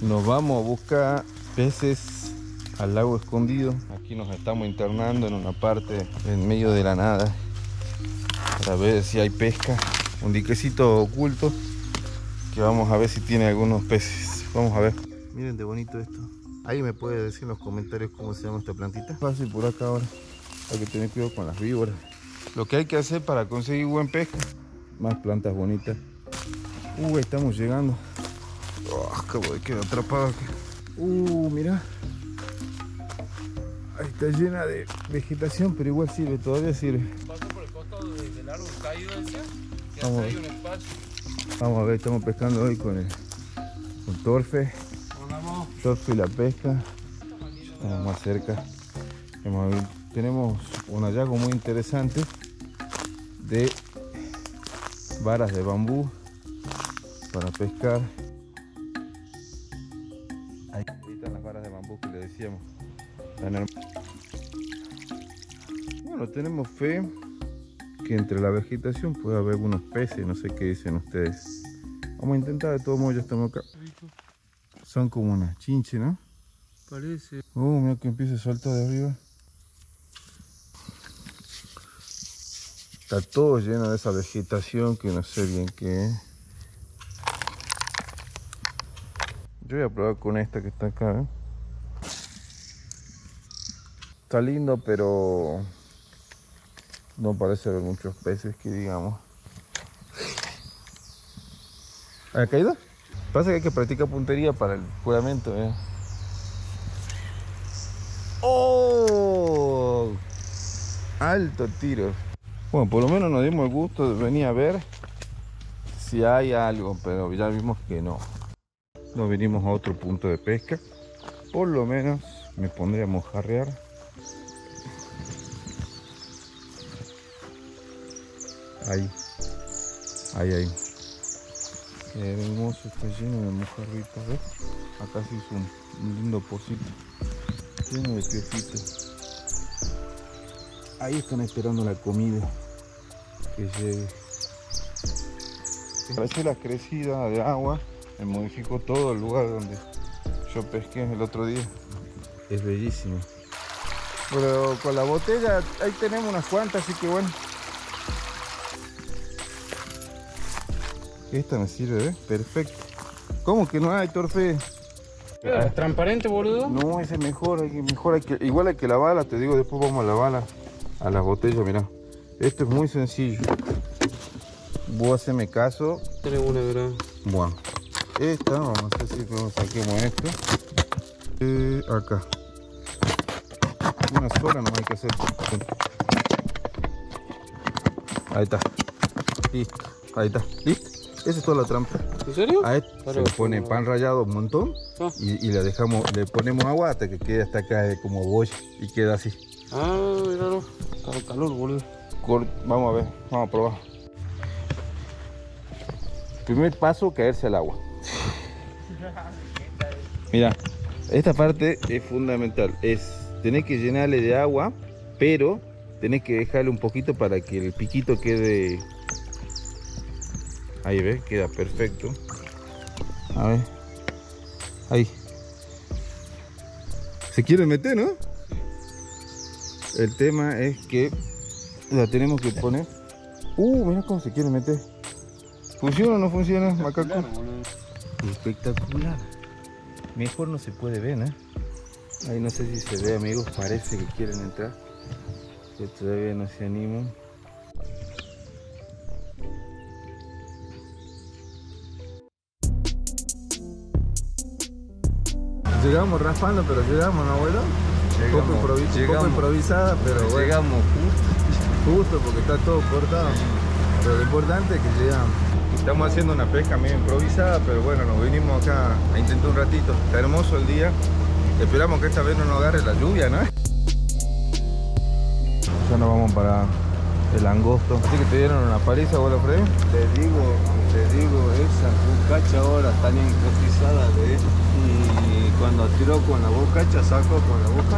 Nos vamos a buscar peces al lago escondido. Aquí nos estamos internando en una parte en medio de la nada para ver si hay pesca. Un diquecito oculto que vamos a ver si tiene algunos peces. Vamos a ver. Miren de bonito esto. Ahí me puede decir en los comentarios cómo se llama esta plantita. Fácil por acá ahora. Hay que tener cuidado con las víboras. Lo que hay que hacer para conseguir buen pesca. Más plantas bonitas. Estamos llegando. Acabo de quedar atrapado aquí. Mira. Ahí está llena de vegetación, pero igual sirve, todavía sirve. Pasa por el costado del árbol caído ese. Vamos a ver. Un espacio. Vamos a ver, estamos pescando hoy con Torfe. Torfe y la pesca. Estamos más cerca. Tenemos un hallazgo muy interesante de varas de bambú para pescar. Ahí están las varas de bambú que le decíamos. Bueno, tenemos fe que entre la vegetación puede haber algunos peces, no sé qué dicen ustedes. Vamos a intentar, de todos modos ya estamos acá. Son como unas chinches, ¿no? Parece. Mira que empieza a saltar de arriba. Está todo lleno de esa vegetación que no sé bien qué es. Yo voy a probar con esta que está acá, ¿eh? Está lindo, pero no parece haber muchos peces que digamos. ¿Ha caído? Pasa que hay que practicar puntería para el juramento, ¿eh? ¡Oh! Alto tiro. Bueno, por lo menos nos dimos el gusto de venir a ver si hay algo, pero ya vimos que no. Nos venimos a otro punto de pesca. Por lo menos me pondré a mojarrear. Ahí. Qué hermoso, está lleno de mojarritas, ¿ves? Acá se hizo un lindo pocito. Lleno de piojitos. Ahí están esperando la comida que llegue. Parece la crecida de agua. Me modificó todo el lugar donde yo pesqué el otro día. Es bellísimo. Pero con la botella ahí tenemos unas cuantas, así que bueno. Esta me sirve, ¿ves? Perfecto. ¿Cómo que no hay, Torfe? ¿Transparente, boludo? No, ese es mejor, igual hay que lavarla, te digo, después vamos a lavarla a las botellas, mirá. Esto es muy sencillo. Vos haceme caso. Tenemos una gran. Bueno, esta, vamos a hacer así que saquemos esto. Acá. Una sola no hay que hacer. Ahí está. Listo. Ahí está. ¿Listo? Esa es toda la trampa. ¿En serio? A esto se le pone pan rallado un montón y le ponemos agua hasta que quede hasta acá como boya y queda así. Míralo. Está el calor, boludo. Vamos a ver, vamos a probar. Primer paso, caerse al agua. Mira, esta parte es fundamental. Tenés que llenarle de agua, pero tenés que dejarle un poquito para que el piquito quede. Ahí ves, queda perfecto. A ver. Ahí. Se quiere meter, ¿no? El tema es que la tenemos que poner. Mira cómo se quiere meter. ¿Funciona o no funciona, macaco? Espectacular. Mejor no se puede ver, ¿eh? Ahí no sé si se ve, amigos. Parece que quieren entrar, pero todavía no se animan. Llegamos raspando, pero llegamos, ¿no, abuelo? Un poco improvisada, pero bueno. Llegamos justo porque está todo cortado. Pero lo importante es que llegamos. Estamos haciendo una pesca medio improvisada, pero bueno, nos vinimos acá a intentar un ratito. Está hermoso el día. Esperamos que esta vez no nos agarre la lluvia, ¿no? Ya nos vamos para el angosto. Así que te dieron una paliza, abuelo Freddy. Te digo, esa bocacha ahora tan encotizada de él. Y cuando tiró con la bocacha, sacó con la boca.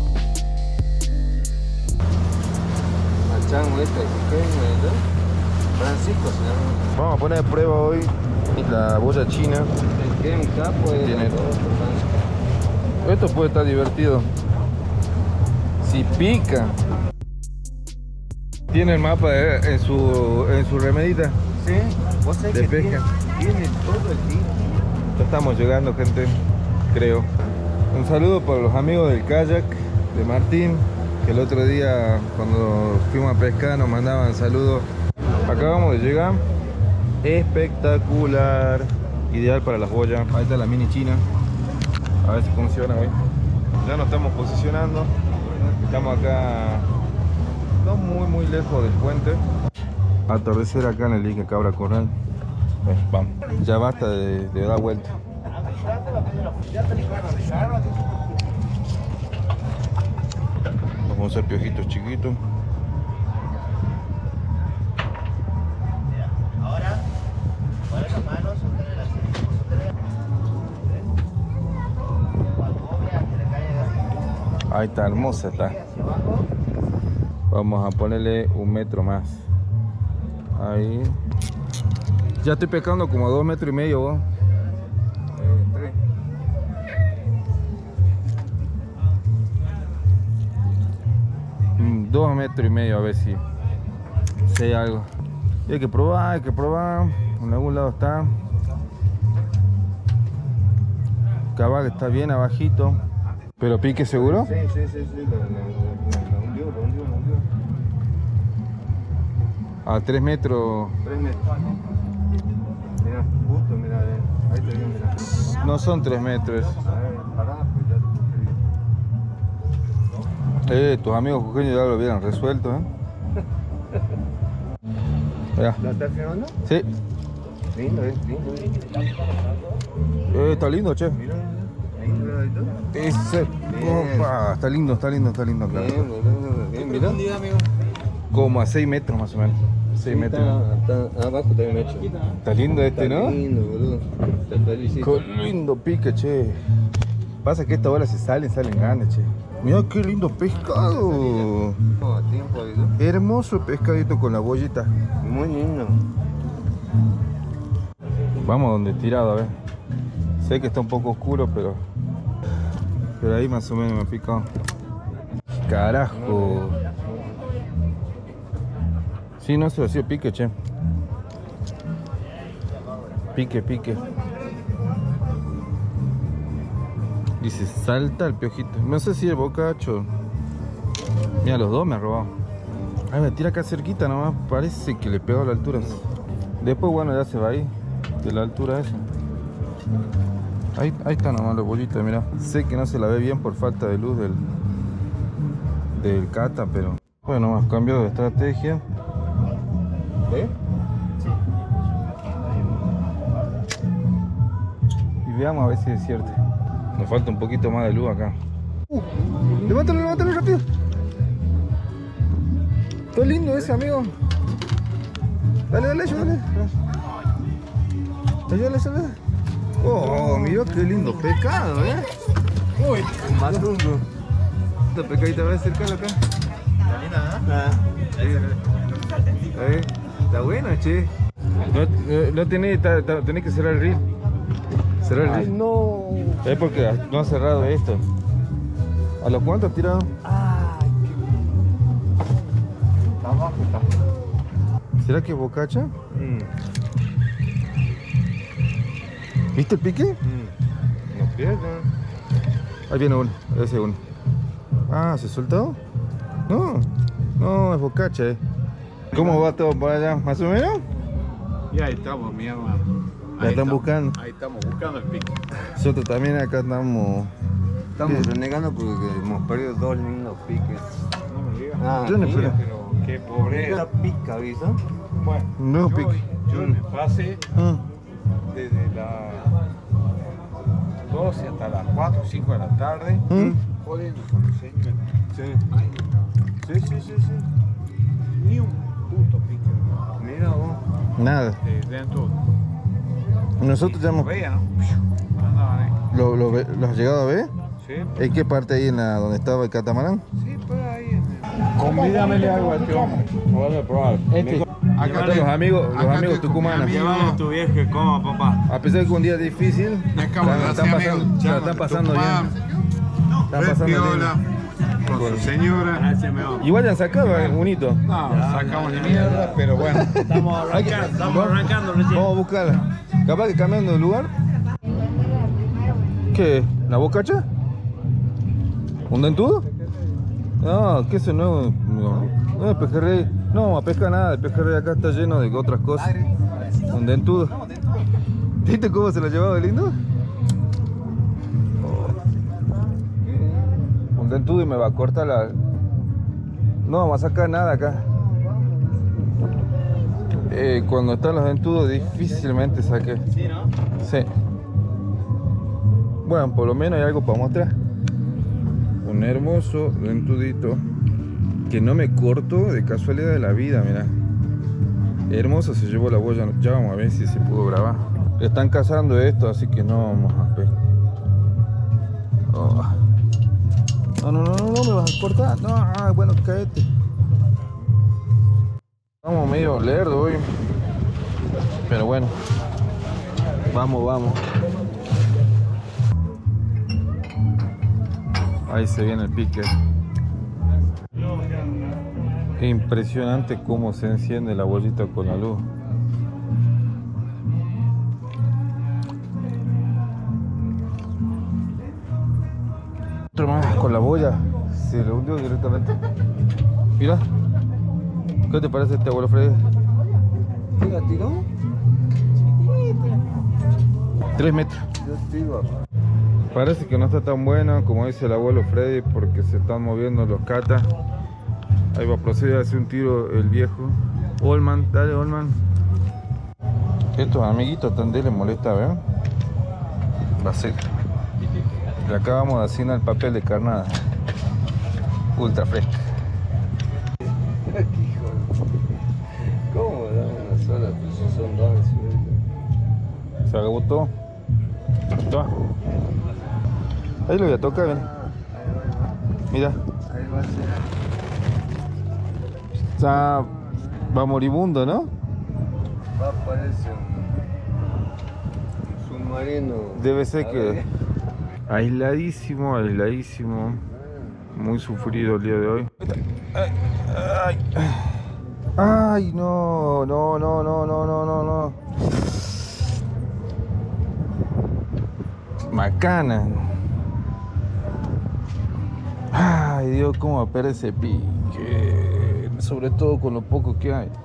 La chango esta es pequeña, ¿verdad? Francisco se llama. Vamos a poner a prueba hoy la boya china. El que en capo es Tiene- todo Francisco. Esto puede estar divertido. Si pica. Tiene el mapa en su remedita. Sí, vos sabés De que pesca. tiene todo el día. Ya estamos llegando, gente, creo. Un saludo para los amigos del kayak de Martín, que el otro día cuando fuimos a pescar nos mandaban saludos. Acabamos de llegar. Espectacular. Ideal para las boyas. Ahí está la mini china. A ver si funciona hoy. Ya nos estamos posicionando. Estamos acá, no muy lejos del puente. Atardecer acá en el dique Cabra Corral. Vamos. Ya basta de dar vuelta. Vamos a hacer piojitos chiquitos. Ahí está, hermosa está. Vamos a ponerle 1 metro más. Ahí. Ya estoy pescando como 2,5 metros vos. 3. 2,5 metros a ver si hay algo. Y hay que probar, en algún lado está. Cabal está bien abajito. ¿Pero pique seguro? Sí, lo hundió. A 3 metros. 3 metros. Mira, justo, mira, ahí te digo, mira. No son 3 metros. A ver, pará, pues ya te puse. Tus amigos jujeños ya lo hubieran resuelto, ¿eh? Mirá. ¿La estás filmando? Sí. Lindo, lindo. Está lindo, che. Mira, ahí, mira, Ese. Bien. Opa, está lindo, claro. Bien, mira. Como a 6 metros más o menos. 6 metros. Está abajo también me hecho. Está lindo este, ¿no? Lindo, boludo. Te felicito. Qué lindo pique, che. Pasa que esta hora salen grandes, che. Mira qué lindo pescado. No, tiempo ahí, ¿no? Hermoso pescadito con la bollita. Muy lindo. Vamos donde tirado, a ver. Sé que está un poco oscuro, pero ahí más o menos me ha picado. Carajo. Sí, no se lo hacía pique, che. Pique. Dice, salta el piojito. No sé si el bocacho. Mira, los dos me ha robado. Ay, me tira acá cerquita nomás. Parece que le pegó a la altura. Después, bueno, ya se va ahí. De la altura esa. Ahí está nomás la bolita, mira. Sé que no se la ve bien por falta de luz del cata, pero bueno, hemos cambiado de estrategia. ¿Eh? Y veamos a ver si es cierto. Nos falta un poquito más de luz acá. Levántalo rápido. Está lindo ese, amigo. Dale, ayúdale. Ayúdale. Oh, mira qué lindo pescado, Uy, Más lungo. esta pescadita, voy a acercarlo acá. Está linda, ¿eh? Ahí. Está bueno, che. No tenés que cerrar el reel. Cerrar el Ay, reel. no. Es porque no ha cerrado esto. ¿A los cuántos has tirado? Ay, está abajo, está. ¿Será que es bocacha? ¿Viste el pique? No pierdas. Ahí viene uno, ese uno. Ah, ¿se soltó? No, es bocacha, ¿Cómo va todo por allá? ¿Más o menos? Y ahí estamos, mi hermano. La están buscando. Ahí estamos buscando el pique. Nosotros también acá estamos. Estamos renegando porque hemos perdido 2 lindos piques. No me digas. Ah, Yo no mira, Pero qué pobreza. Esta pica, ¿viste? Bueno, No, yo, pique. yo me pasé Ah, desde las 12 hasta las 4 o 5 de la tarde jodiendo con el señor. Sí. Ay, no. Sí. Ni un puto pique. Mira vos. nada. De dentro. Nosotros ya Lo hemos. veía, ¿no? Andaban ahí. ¿Lo has llegado a ver? Sí, ¿En qué parte ahí donde estaba el catamarán? sí, pues ahí en el... Convídamele algo a este hombre. Lo voy a probar. Este. Acá están los amigos tucumanos. Llévale a tu viejo que coma, papá. A pesar de que un día es difícil, la están pasando bien. Están pasando bien. Con su señora. Gracias, mi amor. Igual ya han sacado un hito. No, sacamos ni mierda, pero bueno. Estamos arrancando recién. Vamos a buscarla. Capaz que cambiando de lugar. ¿Qué? ¿La bocacha? ¿Un dentudo? No, ¿qué es eso nuevo? No es pejerrey. No, a pesca nada. El pejerrey acá está lleno de otras cosas. Un dentudo. ¿Viste cómo se lo llevaba de lindo? Un dentudo y me va a cortar la... No vamos a sacar nada acá. Cuando están los dentudos difícilmente saqué. Sí, ¿no? Sí. Bueno, por lo menos hay algo para mostrar. Un hermoso dentudito que no me corto de casualidad de la vida, mira. Hermoso, se llevó la boya. Ya vamos a ver si se pudo grabar. Están cazando esto, así que no vamos a ver. Oh. No, me vas a cortar. No, bueno, cállate. Vamos medio lerdo hoy. Pero bueno. Vamos. Ahí se viene el pique. Impresionante cómo se enciende la bollita con la luz. Otro más con la boya. Se lo hundió directamente. Mira. ¿Qué te parece este abuelo Freddy? ¿Qué la tiró? 3 metros. Parece que no está tan bueno como dice el abuelo Freddy porque se están moviendo los catas. Ahí va a proceder a hacer un tiro el viejo. Olman, dale Olman. Estos amiguitos tan de les molesta, ¿ven? Va a ser. Le acabamos de asignar el papel de carnada. Ultra fresca. ¿Cómo da una sola? Pues si son dos. Se acabó todo. Toma. Ahí lo voy a tocar, ven. Mira. Ahí va a ser. Está... va moribundo, ¿no? Va a aparecer un submarino. Debe ser que... Aisladísimo. Muy sufrido el día de hoy. Ay, no. Macana. Ay, Dios, cómo va a perder ese pique. Sobre todo con lo poco que hay.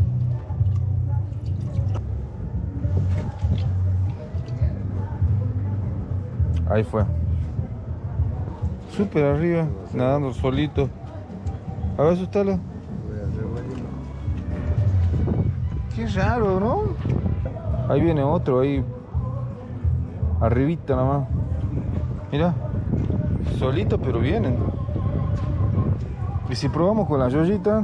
Ahí fue. Súper arriba, nadando solito. A ver, asustalo. Qué raro, ¿no? Ahí viene otro, ahí. Arribita nomás. Mira. Solito, pero vienen. Y si probamos con la yoyita.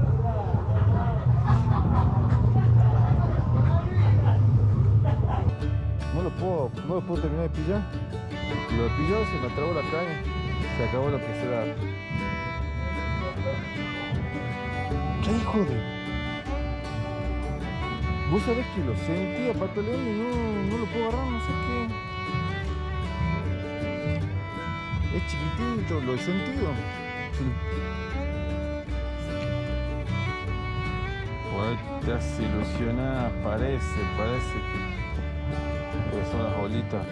No lo puedo terminar de pillar. Lo pilló, se me trabó la caña. Se acabó lo que se da. ¿Qué hijo de...? Vos sabés que lo sentía Pato León y no lo puedo agarrar, no sé qué. Es chiquitito, lo he sentido. Sí. Pues te has ilusionado, parece que son las bolitas.